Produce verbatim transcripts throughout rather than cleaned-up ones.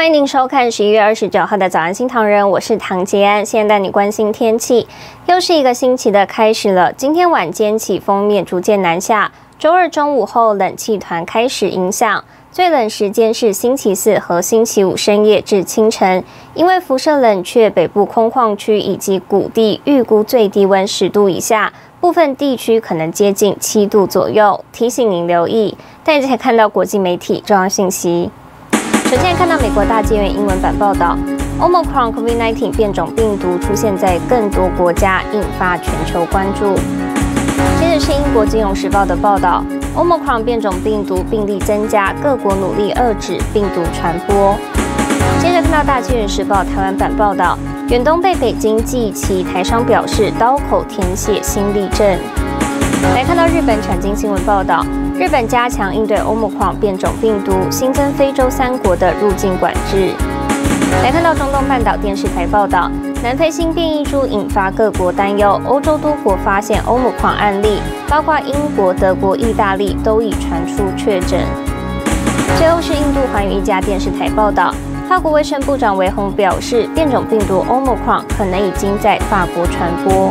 欢迎您收看十一月二十九号的早安新唐人，我是唐杰安。现在带你关心天气，又是一个星期的开始了。今天晚间起锋面逐渐南下，周二中午后冷气团开始影响，最冷时间是星期四和星期五深夜至清晨。因为辐射冷却，北部空旷区以及谷地预估最低温十度以下，部分地区可能接近七度左右，提醒您留意。带你看到国际媒体重要信息。首先看到美国大纪元英文版报道 ，Omicron COVID 十九 变种病毒出现在更多国家，引发全球关注。接着是英国金融时报的报道 ，Omicron 变种病毒病例增加，各国努力遏制病毒传播。接着看到大纪元时报台湾版报道，远东被北京祭旗，台商表示刀口舔血新立正。来看到日本产经新闻报道，日本加强应对 Omicron 变种病毒，新增非洲三国的入境管制。来看到中东半岛电视台报道，南非新变异株引发各国担忧，欧洲多国发现 Omicron 案例，包括英国、德国、意大利都已传出确诊。最后是印度寰宇一家电视台报道，法国卫生部长维洪表示，变种病毒 Omicron 可能已经在法国传播。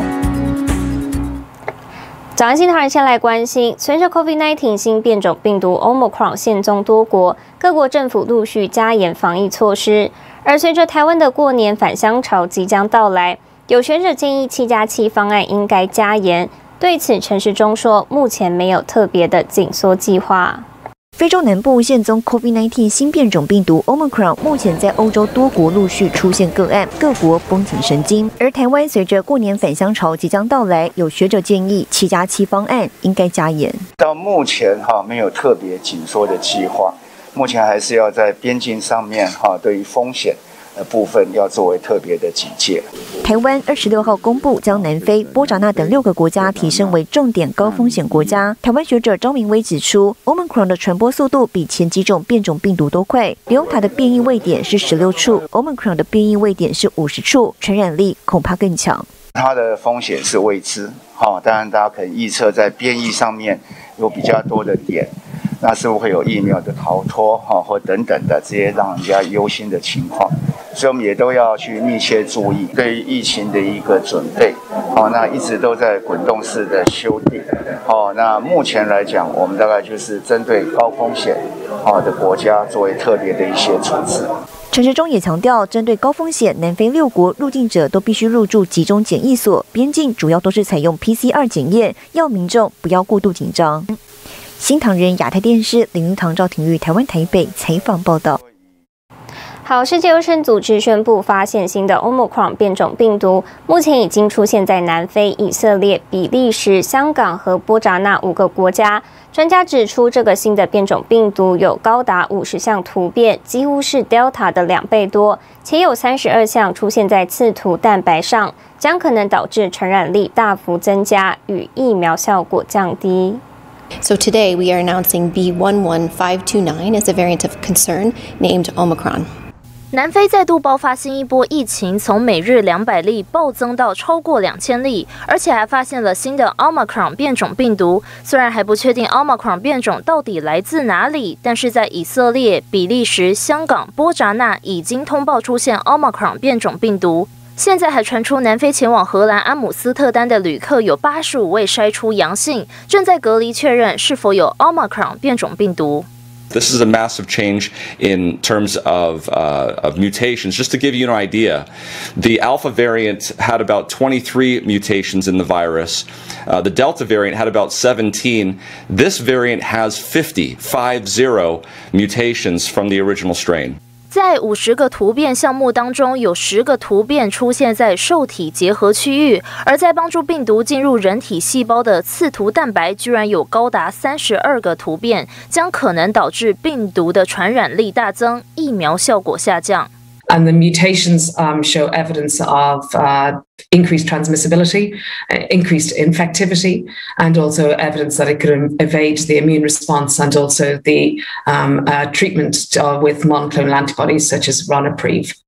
早安新唐人先来关心，随着 COVID 十九 新变种病毒 Omicron 现踪多国，各国政府陆续加严防疫措施。而随着台湾的过年返乡潮即将到来，有学者建议七加七方案应该加严。对此，陈时中说，目前没有特别的紧缩计划。 非洲南部现踪 COVID 十九 新变种病毒 Omicron， 目前在欧洲多国陆续出现个案，各国绷紧神经。而台湾随着过年返乡潮即将到来，有学者建议七加七方案应该加严。 到目前哈没有特别紧缩的计划，目前还是要在边境上面哈对于风险的部分要作为特别的警戒。 台湾二十六号公布将南非、波札那等六个国家提升为重点高风险国家。台湾学者张明威指出 ，Omicron 的传播速度比前几种变种病毒都快。德尔塔的变异位点是十六处 ，Omicron 的变异位点是五十处，传染力恐怕更强。 它的风险是未知，哈，当然大家可以预测在变异上面有比较多的点。那是不是会有疫苗的逃脱哈，或等等的这些让人家忧心的情况，所以我们也都要去密切注意对于疫情的一个准备。好，那一直都在滚动式的修订。好，那目前来讲，我们大概就是针对高风险好的国家作为特别的一些处置。 陈时中也强调，针对高风险南非六国入境者都必须入住集中检疫所，边境主要都是采用 P C R 检验，要民众不要过度紧张。新唐人亚太电视林云堂、赵廷玉台湾台北采访报道。 好，世界卫生组织宣布发现新的 Omicron 变种病毒，目前已经出现在南非、以色列、比利时、香港和波札那五个国家。专家指出，这个新的变种病毒有高达五十项突变，几乎是 Delta 的两倍多，且有三十二项出现在刺突蛋白上，将可能导致传染力大幅增加，与疫苗效果降低。 So today we are announcing B one one five two nine as a variant of concern named Omicron. 南非再度爆发新一波疫情，从每日两百例暴增到超过两千例，而且还发现了新的 Omicron 变种病毒。虽然还不确定 Omicron 变种到底来自哪里，但是在以色列、比利时、香港、波札那已经通报出现 Omicron 变种病毒。现在还传出南非前往荷兰阿姆斯特丹的旅客有八十五位筛出阳性，正在隔离确认是否有 Omicron 变种病毒。 This is a massive change in terms of, uh, of mutations. Just to give you an idea, the Alpha variant had about twenty-three mutations in the virus. Uh, the Delta variant had about seventeen. This variant has fifty, five zero mutations from the original strain. 在五十个突变项目当中，有十个突变出现在受体结合区域，而在帮助病毒进入人体细胞的刺突蛋白，居然有高达三十二个突变，将可能导致病毒的传染力大增，疫苗效果下降。 And the mutations um, show evidence of uh, increased transmissibility, uh, increased infectivity, and also evidence that it could evade the immune response and also the um, uh, treatment uh, with monoclonal antibodies such as Ronapreve.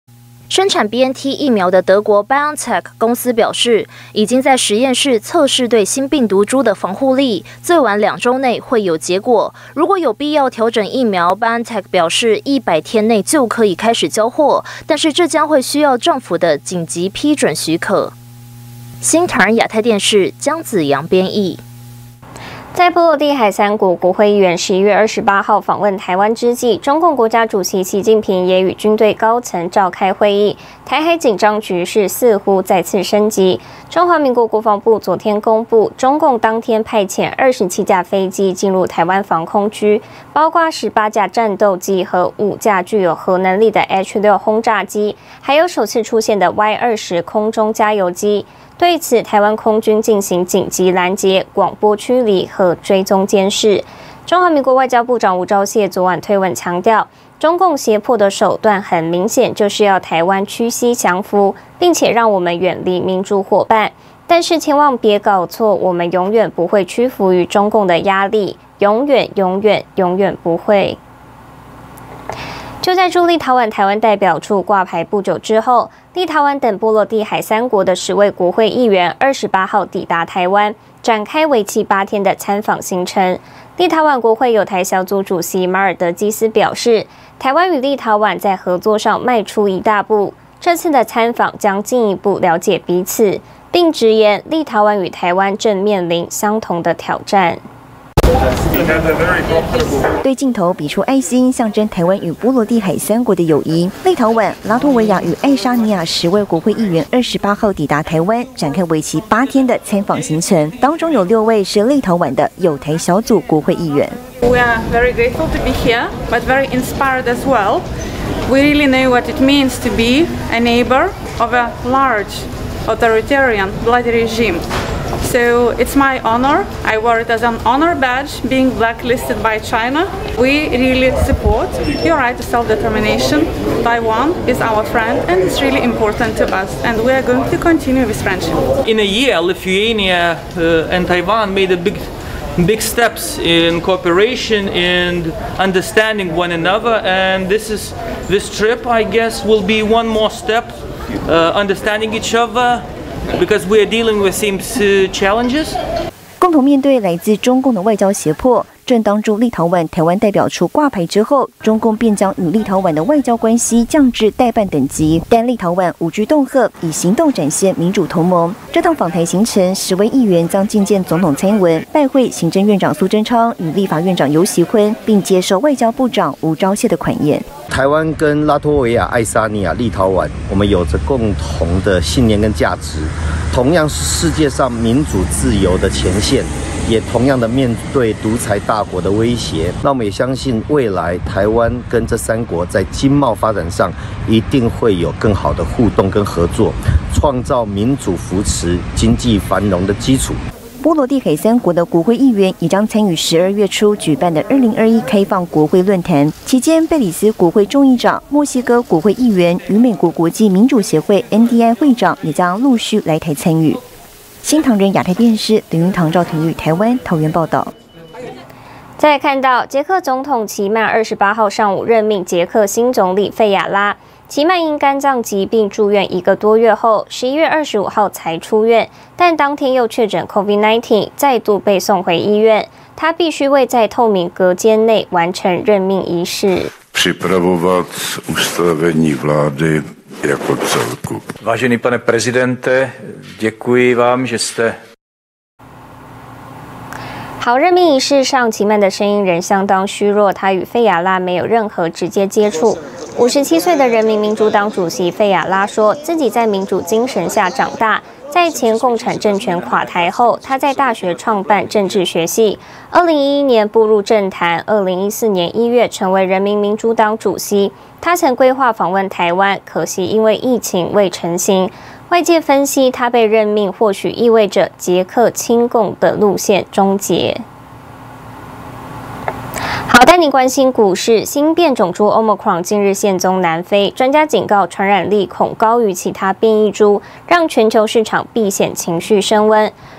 生产 B N T 疫苗的德国 BioNTech 公司表示，已经在实验室测试对新病毒株的防护力，最晚两周内会有结果。如果有必要调整疫苗 ，BioNTech 表示一百天内就可以开始交货，但是这将会需要政府的紧急批准许可。新唐人亚太电视江子阳编译。 在波罗的海三国国会议员十一月二十八号访问台湾之际，中共国家主席习近平也与军队高层召开会议，台海紧张局势似乎再次升级。中华民国国防部昨天公布，中共当天派遣二十七架飞机进入台湾防空区，包括十八架战斗机和五架具有核能力的 H 六 轰炸机，还有首次出现的 Y 二十 空中加油机。对此，台湾空军进行紧急拦截、广播驱离和追踪监视。中华民国外交部长吴钊燮昨晚推文强调，中共胁迫的手段很明显，就是要台湾屈膝降服，并且让我们远离民主伙伴。但是千万别搞错，我们永远不会屈服于中共的压力，永远、永远、永远不会。就在驻立陶宛台湾代表处挂牌不久之后，立陶宛等波罗的海三国的十位国会议员二十八号抵达台湾，展开为期八天的参访行程。立陶宛国会友台小组主席马尔德基斯表示，台湾与立陶宛在合作上迈出一大步，这次的参访将进一步了解彼此，并直言立陶宛与台湾正面临相同的挑战。 对镜头比出爱心，象征台湾与波罗的海三国的友谊。立陶宛、拉脱维亚与爱沙尼亚十位国会议员二十八号抵达台湾，展开为期八天的参访行程，当中有六位是立陶宛的友台小组国会议员。 We are very grateful to be here, but very inspired as well. We really know what it means to be a neighbor of a large authoritarian bloody regime. So it's my honor. I wore it as an honor badge being blacklisted by China. We really support your right to self-determination. Taiwan is our friend and it's really important to us, and we are going to continue this friendship. In a year, Lithuania uh, and Taiwan made a big big steps in cooperation and understanding one another, and this is this trip, I guess, will be one more step, uh, understanding each other, because we are dealing with same challenges. 共同面对来自中共的外交胁迫，正当驻立陶宛台湾代表处挂牌之后，中共便将与立陶宛的外交关系降至代办等级。但立陶宛无惧恫吓，以行动展现民主同盟。这趟访台行程，十位议员将觐见总统蔡英文，拜会行政院长苏贞昌与立法院长游锡堃，并接受外交部长吴钊燮的款宴。 台湾跟拉脱维亚、爱沙尼亚、立陶宛，我们有着共同的信念跟价值，同样是世界上民主自由的前线，也同样的面对独裁大国的威胁。那我们也相信，未来台湾跟这三国在经贸发展上一定会有更好的互动跟合作，创造民主扶持经济繁荣的基础。 波罗的海三国的国会议员也将参与十二月初举办的二零二一开放国会论坛。期间，贝里斯国会众议长、墨西哥国会议员与美国国际民主协会 N D I 会长也将陆续来台参与。新唐人亚太电视林云堂、赵廷玉台湾桃园报道。 再来看到，捷克总统齐曼二十八号上午任命捷克新总理费亚拉。齐曼因肝脏疾病住院一个多月后，十一月二十五号才出院，但当天又确诊 COVID 十九， 再度被送回医院。他必须为在透明隔间内完成任命仪式。 Připravovat ustavení vlády jako celku. Vážený pane prezidente, děkuji vám, že jste。 好，任命仪式上，齐曼的声音仍相当虚弱，他与费亚拉没有任何直接接触。五十七岁的人民民主党主席费亚拉说，自己在民主精神下长大。在前共产政权垮台后，他在大学创办政治学系。二零一一年步入政坛，二零一四年一月成为人民民主党主席。他曾规划访问台湾，可惜因为疫情未成行。外界分析，他被任命或许意味着捷克亲共的路线终结。好，带你关心股市，新变种株 Omicron 近日现踪南非，专家警告传染力恐高于其他变异株，让全球市场避险情绪升温。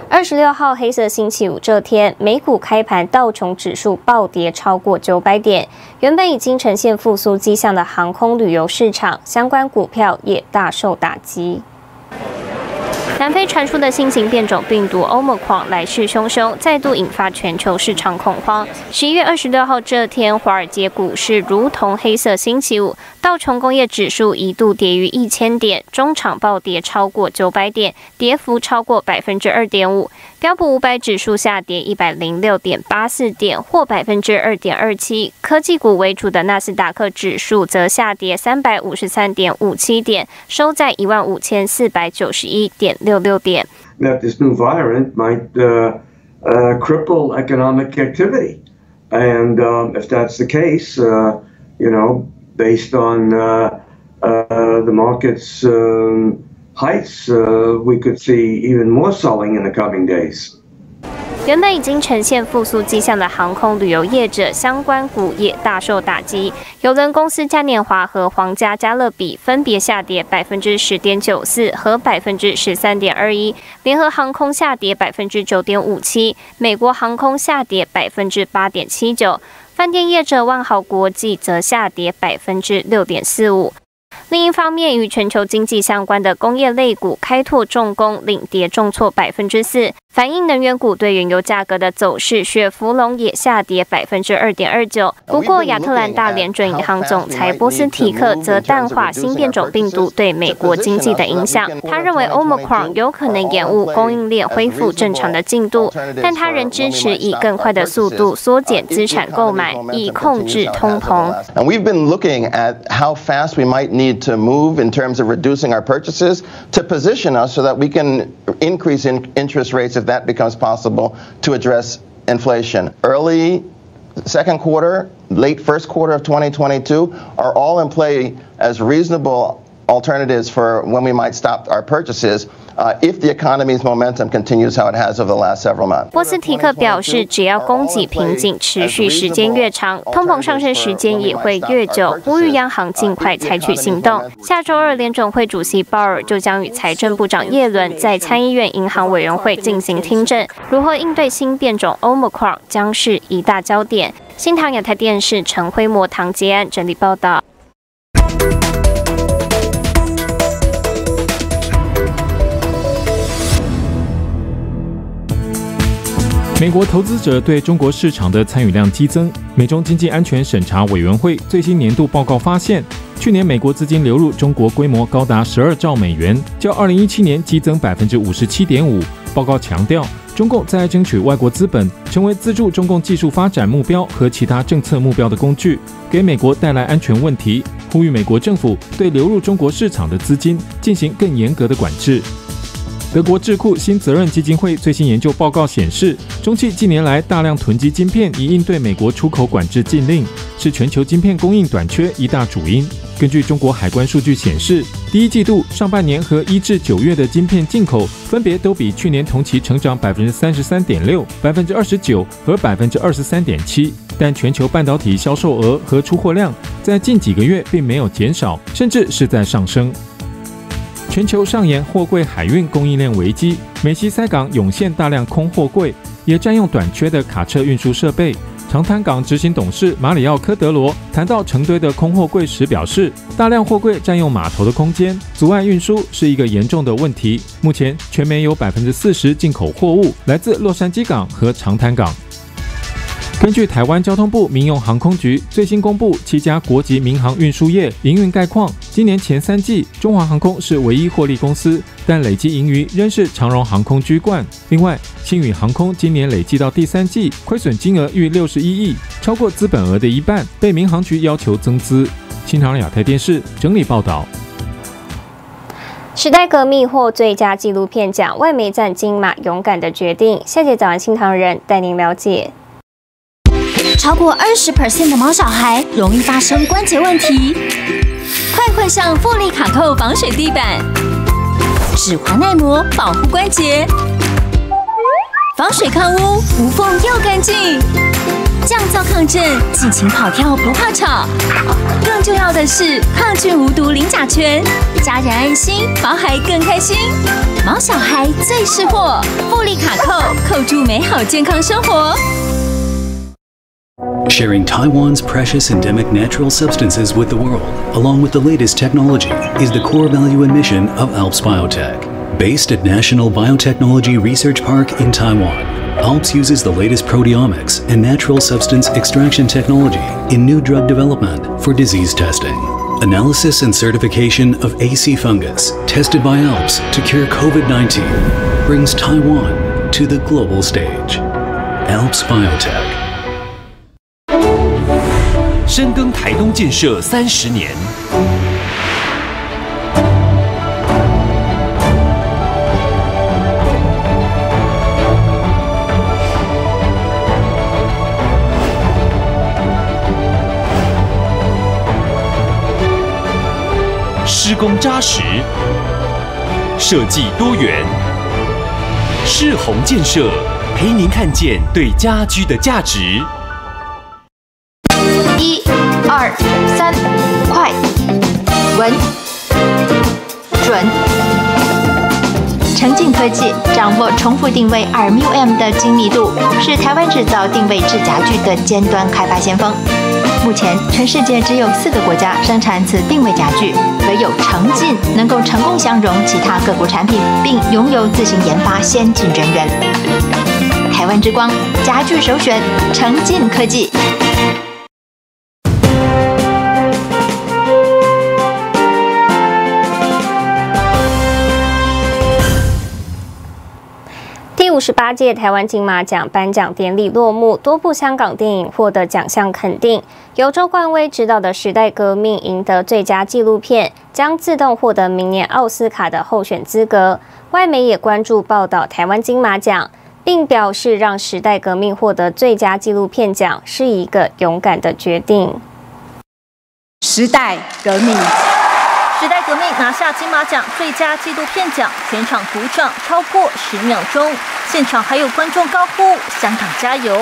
二十六号黑色星期五这天，美股开盘，道琼指数暴跌超过九百点。原本已经呈现复苏迹象的航空旅游市场相关股票也大受打击。南非传出的新型变种病毒 Omicron 来势汹汹，再度引发全球市场恐慌。十一月二十六号这天，华尔街股市如同黑色星期五，道琼工业指数一度跌逾一千点，中场暴跌超过九百点，跌幅超过百分之二点五。标普五百指数下跌一百零六点八四点，或百分之二点二七。科技股为主的纳斯达克指数则下跌三百五十三点五七点，收在一万五千四百九十一点六六点。 That this new variant might uh, uh, cripple economic activity, and um, if that's the case, uh, you know, based on uh, uh, the market's um, heights, uh, we could see even more selling in the coming days. 原本已经呈现复苏迹象的航空旅游业者相关股也大受打击，邮轮公司嘉年华和皇家加勒比分别下跌百分之十点九四和百分之十三点二一，联合航空下跌百分之九点五七，美国航空下跌百分之八点七九，饭店业者万豪国际则下跌百分之六点四五。另一方面，与全球经济相关的工业类股开拓重工领跌重挫百分之四，反映能源股对原油价格的走势，雪佛龙也下跌百分之二点二九。不过，亚特兰大联准银行总裁波斯提克则淡化新变种病毒对美国经济的影响。他认为 Omicron 有可能延误供应链恢复正常的进度，但他仍支持以更快的速度缩减资产购买，以控制通膨。 And we've been looking at how fast we might need to move in terms of reducing our purchases to position us so that we can increase in interest rates if that becomes possible to address inflation. Early second quarter, late first quarter of twenty twenty-two are all in play as reasonable alternatives for when we might stop our purchases. Uh, if the economy's momentum continues how it has over the last several months. 波斯提克表示，只要供给瓶颈持续时间越长，通膨上升时间也会越久，呼吁央行尽快采取行动。下周二，联准会主席鲍尔就将与财政部长耶伦在参议院银行委员会进行听证，如何应对新变种 Omicron 将是一大焦点。新唐亚太电视陈辉模、唐杰安整理报道。 美国投资者对中国市场的参与量激增。美中经济安全审查委员会最新年度报告发现，去年美国资金流入中国规模高达十二兆美元，较二零一七年激增百分之五十七点五。报告强调，中共在争取外国资本，成为资助中共技术发展目标和其他政策目标的工具，给美国带来安全问题。呼吁美国政府对流入中国市场的资金进行更严格的管制。德国智库新责任基金会最新研究报告显示，中企近年来大量囤积晶片，以应对美国出口管制禁令，是全球晶片供应短缺一大主因。根据中国海关数据显示，第一季度上半年和一至九月的晶片进口分别都比去年同期成长百分之三十三点六、百分之二十九和百分之二十三点七。但全球半导体销售额和出货量在近几个月并没有减少，甚至是在上升。全球上演货柜海运供应链危机，美西塞港涌现大量空货柜，也占用短缺的卡车运输设备。长滩港执行董事马里奥·科德罗谈到成堆的空货柜时表示，大量货柜占用码头的空间，阻碍运输是一个严重的问题。目前，全美有百分之四十进口货物来自洛杉矶港和长滩港。根据台湾交通部民用航空局最新公布七家国际民航运输业营运概况，今年前三季中华航空是唯一获利公司，但累计盈余仍是长荣航空居冠。另外，星宇航空今年累计到第三季亏损金额逾六十一亿，超过资本额的一半，被民航局要求增资。新唐亚太电视整理报道。 时代革命获最佳纪录片奖，外媒赞金马勇敢的决定。下节早安新唐人带您了解。 超过 百分之二十 的毛小孩容易发生关节问题，快换上富丽卡扣防水地板，指滑耐磨保护关节。 防水抗污，无缝又干净。降噪抗震，尽情跑跳不怕吵。更重要的是，抗菌无毒零甲醛，家人安心，毛孩更开心。毛小孩最识货，富利卡扣扣住美好健康生活。 Sharing Taiwan's precious endemic natural substances with the world, along with the latest technology, is the core value and mission of Alps Biotech. Based at National Biotechnology Research Park in Taiwan, Alps uses the latest proteomics and natural substance extraction technology in new drug development for disease testing. Analysis and certification of A C fungus, tested by Alps to cure COVID nineteen, brings Taiwan to the global stage. Alps Biotech. 深耕台东建设三十年。施工扎实，设计多元，世宏建设陪您看见对家居的价值。 一、二、三，快、稳、准。诚进科技掌握重复定位二 M M 的精密度，是台湾制造定位制家具的尖端开发先锋。目前，全世界只有四个国家生产此定位家具，唯有诚进能够成功相容其他各国产品，并拥有自行研发先进人员。台湾之光，家具首选诚进科技。 第五十八届台湾金马奖颁奖典礼落幕，多部香港电影获得奖项肯定。由周冠威执导的《时代革命》赢得最佳纪录片，将自动获得明年奥斯卡的候选资格。外媒也关注报道台湾金马奖，并表示让《时代革命》获得最佳纪录片奖是一个勇敢的决定。 时代革命。 时代革命拿下金马奖最佳纪录片奖，全场鼓掌超过十秒钟，现场还有观众高呼“香港加油”。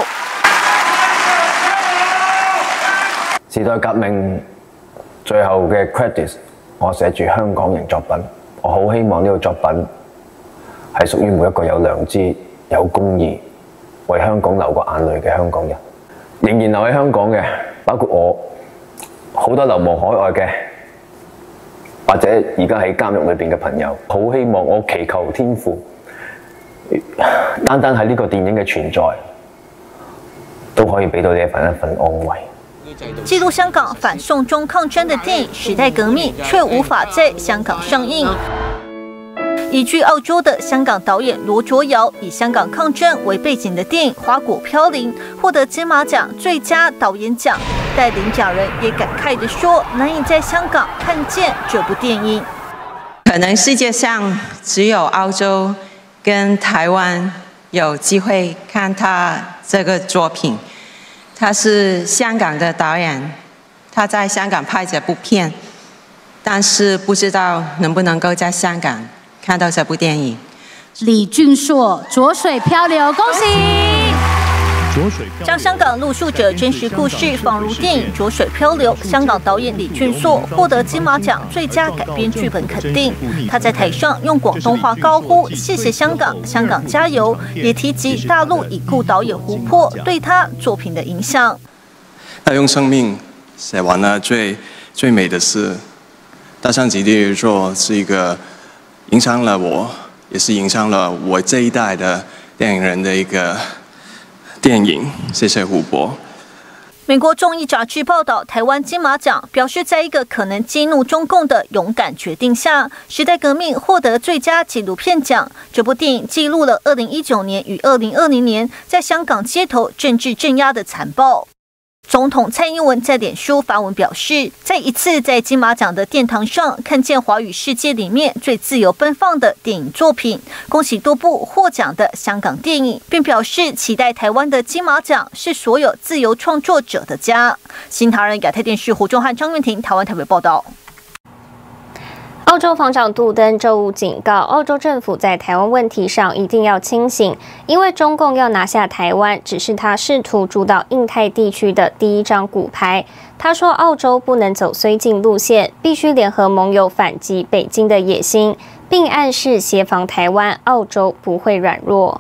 時代革命最後嘅 credits， 我寫住香港人作品，我好希望呢個作品係屬於每一個有良知、有公義、為香港流過眼淚嘅香港人。仍然留喺香港嘅，包括我，好多流亡海外嘅。或者而家喺監獄裏邊嘅朋友，好希望我祈求天父，單單喺呢個電影嘅存在，都可以俾到你一份一份安慰。 记录香港反送中抗争的电影《时代革命》却无法在香港上映。移居澳洲的香港导演罗卓瑶以香港抗争为背景的电影《花果飘零》获得金马奖最佳导演奖。带领奖人也感慨地说：“难以在香港看见这部电影。 可能世界上只有澳洲跟台湾有机会看他这个作品。他是香港的导演，他在香港拍这部片，但是不知道能不能够在香港看到这部电影。” 李俊硕《浊水漂流》，恭喜！ 将香港露宿者真实故事仿如电影《浊水漂流》，香港导演李俊硕获得金马奖最佳改编剧本肯定。他在台上用广东话高呼“谢谢香港，香港加油”，也提及大陆已故导演胡波对他作品的影响。 他用生命写完了最最美的诗，《大象极地日作》是一个影响了我，也是影响了我这一代的电影人的一个电影。谢谢胡波。 美国众议杂志报道，台湾金马奖表示，在一个可能激怒中共的勇敢决定下，《时代革命》获得最佳纪录片奖。这部电影记录了二零一九年与二零二零年在香港街头政治镇压的残暴。总统蔡英文在脸书发文表示，再一次在金马奖的殿堂上看见华语世界里面最自由奔放的电影作品，恭喜多部获奖的香港电影，并表示期待台湾的金马奖是所有自由创作者的家。新唐人亚太电视胡忠汉、张元婷台湾台北报道。 澳洲防长杜登周五警告，澳洲政府在台湾问题上一定要清醒，因为中共要拿下台湾，只是他试图主导印太地区的第一张骨牌。他说，澳洲不能走绥靖路线，必须联合盟友反击北京的野心，并暗示协防台湾，澳洲不会软弱。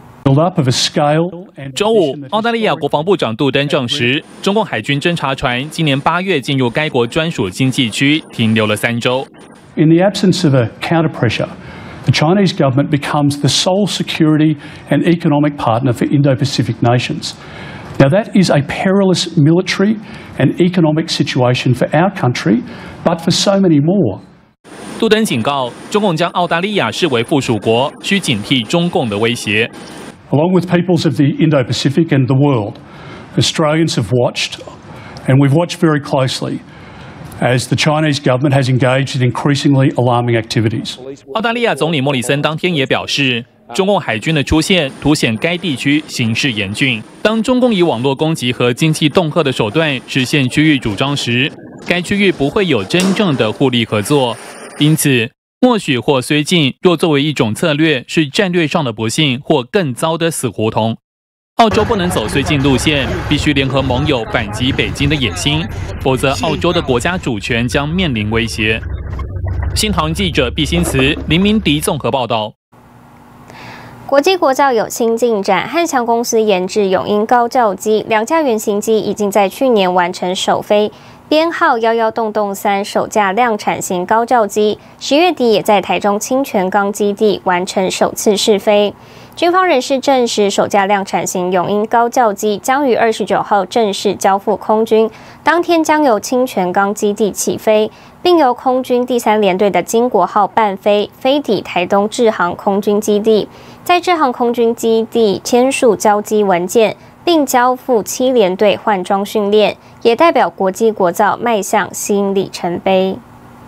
周五，澳大利亚国防部长杜登证实，中共海军侦察船今年八月进入该国专属经济区，停留了三周。 In the absence of a counter pressure, the Chinese government becomes the sole security and economic partner for Indo-Pacific nations. Now, that is a perilous military and economic situation for our country, but for so many more. 杜登警告，中共将澳大利亚视为附属国，需警惕中共的威胁。 Along with peoples of the Indo-Pacific and the world, Australians have watched, and we've watched very closely, as the Chinese government has engaged in increasingly alarming activities. 澳大利亚总理莫里森当天也表示，中共海军的出现凸显该地区形势严峻。当中共以网络攻击和经济恫吓的手段实现区域主张时，该区域不会有真正的互利合作。因此，默许或绥靖若作为一种策略，是战略上的不幸或更糟的死胡同。澳洲不能走绥靖路线，必须联合盟友反击北京的野心，否则澳洲的国家主权将面临威胁。新唐人记者毕新慈、林明迪综合报道。 国际国造有新进展，汉翔公司研制永鹰高教机，两架原型机已经在去年完成首飞。编号幺幺洞洞三首架量产型高教机，十月底也在台中清泉岗基地完成首次试飞。军方人士证实，首架量产型永鹰高教机将于二十九号正式交付空军，当天将由清泉岗基地起飞，并由空军第三联队的经国号伴飞飞抵台东志航空军基地，在志航空军基地签署交机文件。并交付七联队换装训练，也代表国际国造迈向新里程碑。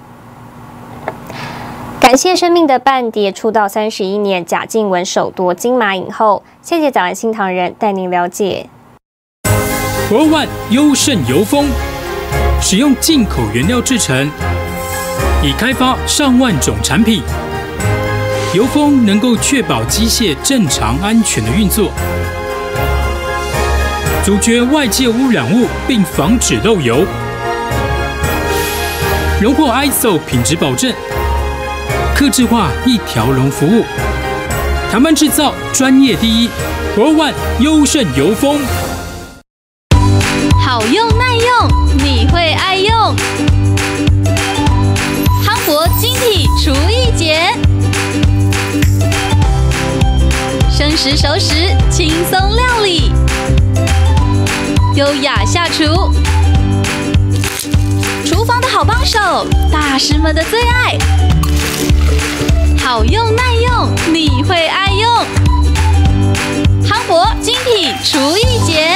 感谢生命的伴蝶出道三十一年，贾静雯首夺金马影后。谢谢早安新唐人带您了解。 World One 优胜油封，使用进口原料制成，已开发上万种产品。油封能够确保机械正常安全的运作。阻绝外界污染物，并防止漏油，荣获 I S O 品质保证，客制化一条龙服务，台湾制造专业第一 ，World One 优胜油封， 好用耐用，你会爱用，夯活晶体厨艺节，生食熟食轻松料理。优雅下厨，厨房的好帮手，大师们的最爱，好用耐用，你会爱用，夯活精品厨艺节。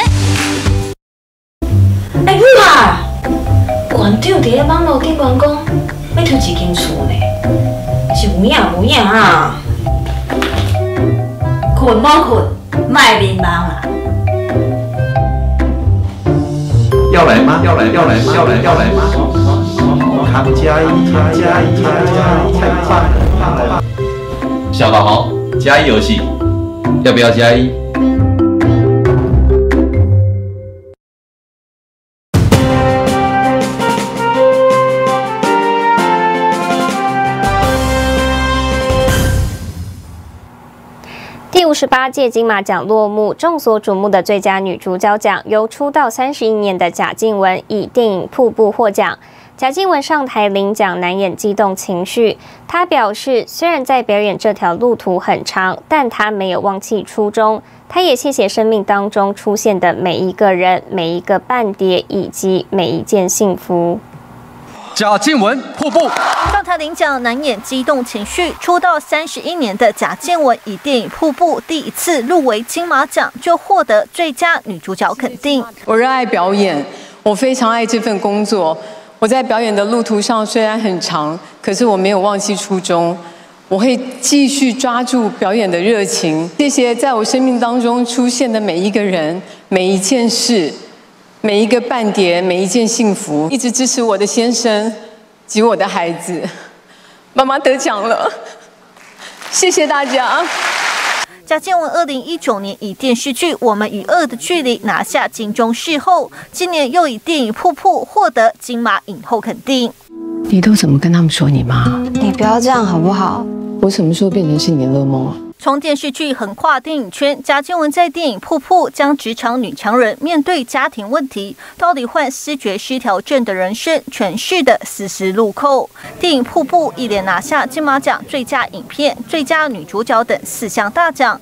哎，你啊，馆长伫咧网络顶讲讲，要推一间厝呢，是有影无影啊？困无困，卖迷茫啊！ 要来吗？要来，要来吗？要来，要来吗？康佳怡，康佳怡，康佳怡，太棒了！ 小宝好，加一游戏，要不要加一？ 第五十八届金马奖落幕，众所瞩目的最佳女主角奖由出道三十一年的贾静雯以电影《瀑布》获奖。贾静雯上台领奖，难掩激动情绪。她表示，虽然在表演这条路途很长，但她没有忘记初衷。她也谢谢生命当中出现的每一个人、每一个伴蝶以及每一件幸福。 贾静雯瀑布上台领奖难掩激动情绪。出道三十一年的贾静雯以电影《瀑布》第一次入围金马奖，就获得最佳女主角肯定。 我热爱表演，我非常爱这份工作。我在表演的路途上虽然很长，可是我没有忘记初衷。我会继续抓住表演的热情。谢谢在我生命当中出现的每一个人、每一件事。每一个伴蝶，每一件幸福，一直支持我的先生及我的孩子。 妈妈得奖了，谢谢大家。 贾静雯二零一九年以电视剧《我们与恶的距离》拿下金钟视后，今年又以电影《瀑布》获得金马影后肯定。 你都怎么跟他们说你妈？ 你不要这样好不好？ 我什么时候变成是你的噩梦啊？ 从电视剧横跨电影圈，贾静雯在电影《瀑布》将职场女强人面对家庭问题，到罹患思觉失调症的人生诠释的丝丝入扣。电影《瀑布》一连拿下金马奖最佳影片、最佳女主角等四项大奖。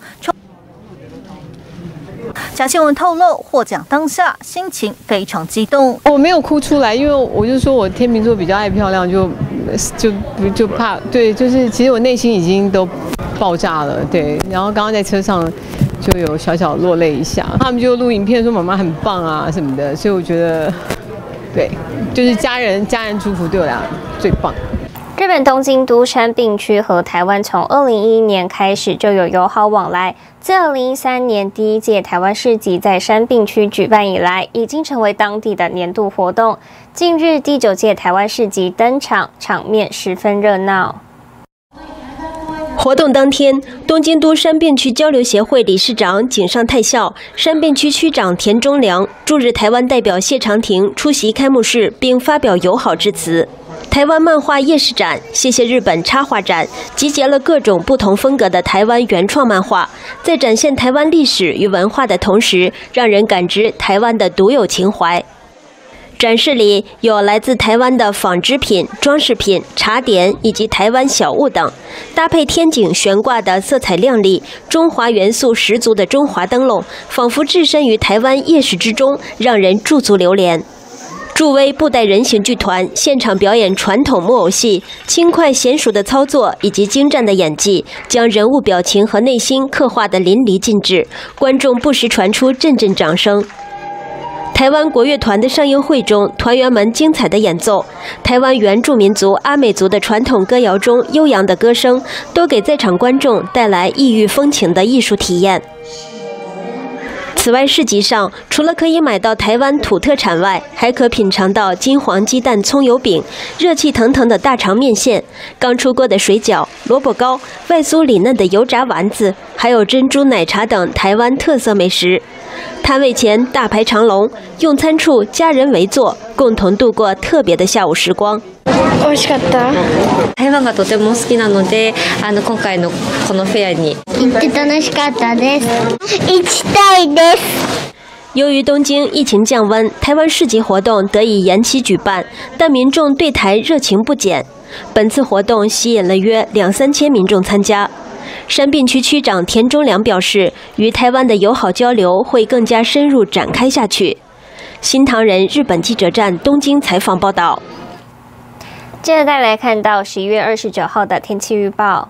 贾静雯透露，获奖当下心情非常激动。 我没有哭出来，因为我就说我天秤座比较爱漂亮，就就就怕对，就是其实我内心已经都爆炸了，对。然后刚刚在车上就有小小落泪一下，他们就录影片说妈妈很棒啊什么的，所以我觉得对，就是家人家人祝福对我俩最棒。 日本东京都山并区和台湾从二零一一年开始就有友好往来。自二零一三年第一届台湾市集在山并区举办以来，已经成为当地的年度活动。近日第九届台湾市集登场，场面十分热闹。 活动当天，东京都山并区交流协会理事长井上泰孝、山并区区长田中良、驻日台湾代表谢长廷出席开幕式，并发表友好致辞。台湾漫画夜市展、谢谢日本插画展集结了各种不同风格的台湾原创漫画，在展现台湾历史与文化的同时，让人感知台湾的独有情怀。展示里有来自台湾的纺织品、装饰品、茶点以及台湾小物等，搭配天井悬挂的色彩亮丽、中华元素十足的中华灯笼，仿佛置身于台湾夜市之中，让人驻足流连。助威布袋人形剧团现场表演传统木偶戏，轻快娴熟的操作以及精湛的演技，将人物表情和内心刻画得淋漓尽致，观众不时传出阵阵掌声。台湾国乐团的上映会中，团员们精彩的演奏，台湾原住民族阿美族的传统歌谣中悠扬的歌声，都给在场观众带来异域风情的艺术体验。此外，市集上除了可以买到台湾土特产外，还可品尝到金黄鸡蛋葱油饼、热气腾腾的大肠面线、刚出锅的水饺、萝卜糕、外酥里嫩的油炸丸子，还有珍珠奶茶等台湾特色美食。摊位前大排长龙，用餐处家人围坐，共同度过特別的下午時光。 美味しかった。 台湾がとても好きなので、あの今回のこのフェアに行って楽しかったです。行きたいです。 由于东京疫情降温，台湾市集活动得以延期举办，但民众对台热情不减。本次活动吸引了约两三千民众参加。山并区区长田中良表示，与台湾的友好交流会更加深入展开下去。新唐人日本记者站东京采访报道。 接着再来看到十一月二十九号的天气预报。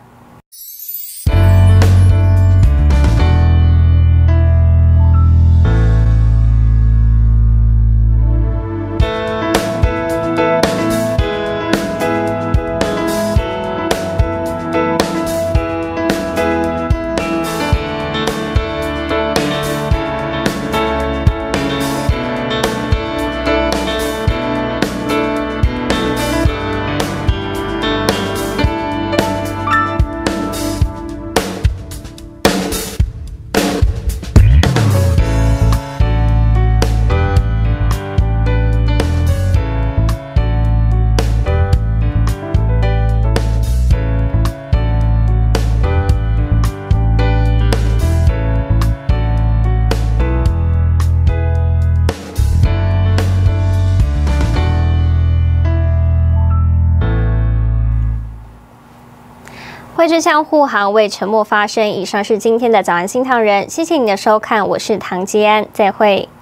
汇智向护航为沉默发声。以上是今天的早安新唐人，谢谢你的收看，我是唐吉安，再会。